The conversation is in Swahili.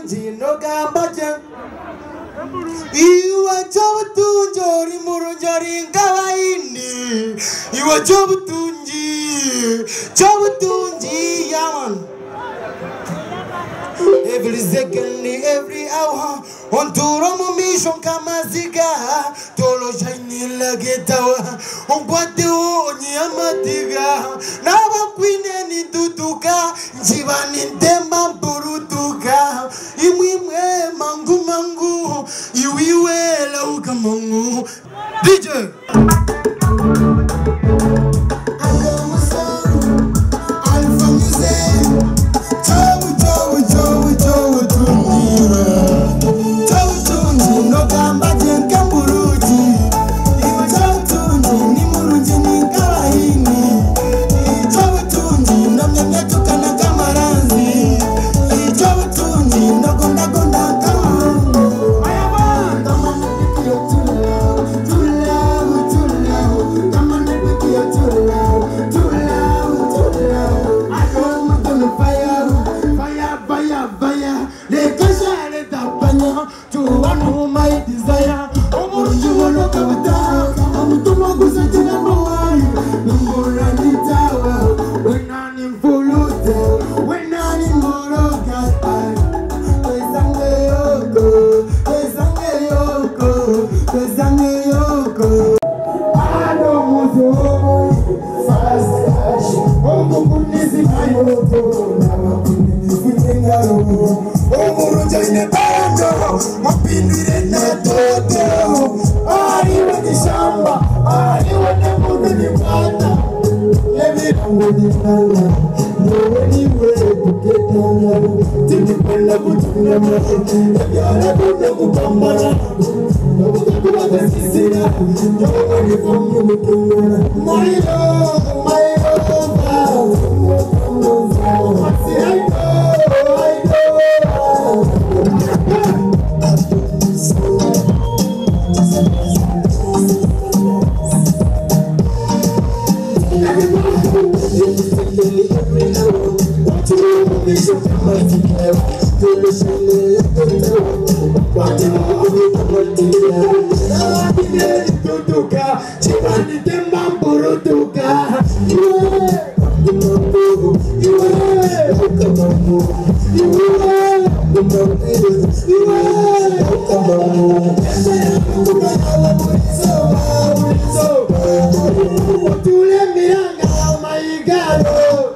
butunji no gambaje Iwa chobutunji ori murunjori ngawaini Iwa chobutunji yaman Every second, every hour On turo mission kama ziga Tolo shiny lagetawa On kwate o nyamatiga Nawa kwine ni tutuka Njiva nintemba mpurutuka Imwimwe mangu Iwiwe lauka mangu DJ Miranga, oh my God.